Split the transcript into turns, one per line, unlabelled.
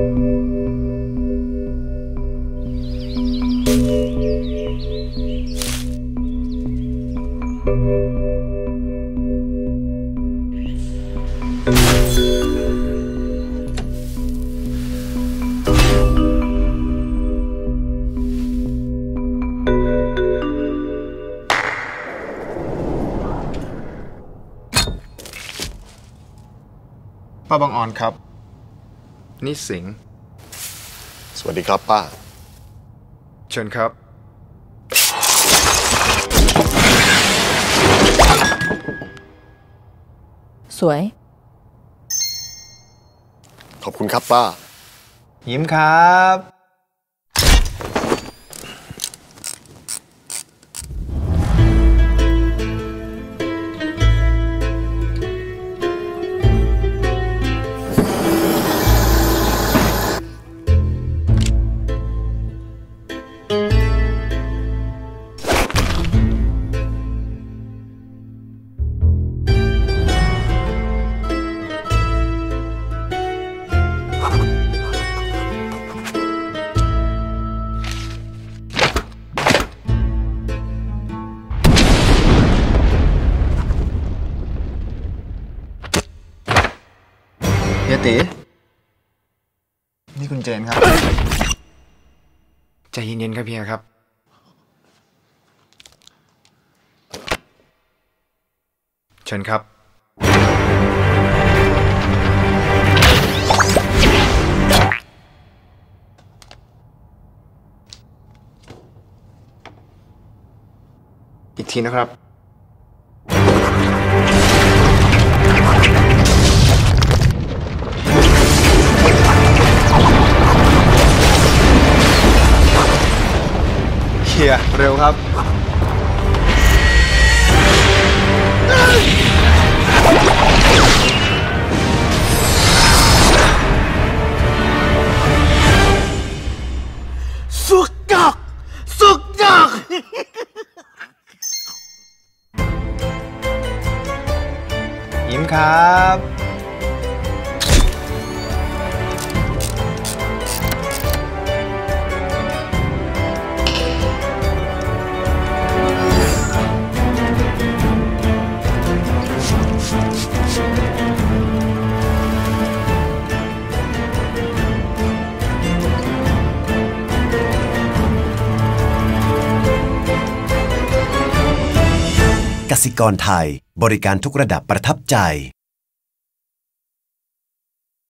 ป้าบางออนครับนี่สิงห์
สวัสดีครับป้า
เชิญครับ
สวย
ขอบคุณครับป้า
ยิ้มครับเฮียตีนี่คุณเจนครับใจเย็นๆครับเฮียครับเชิญครับอีกทีนะครับเฮียเร็วครับ
สุกจักสุกจัก
ยิ้มครับ
กสิกรไทยบริการทุกระดับประทับใจ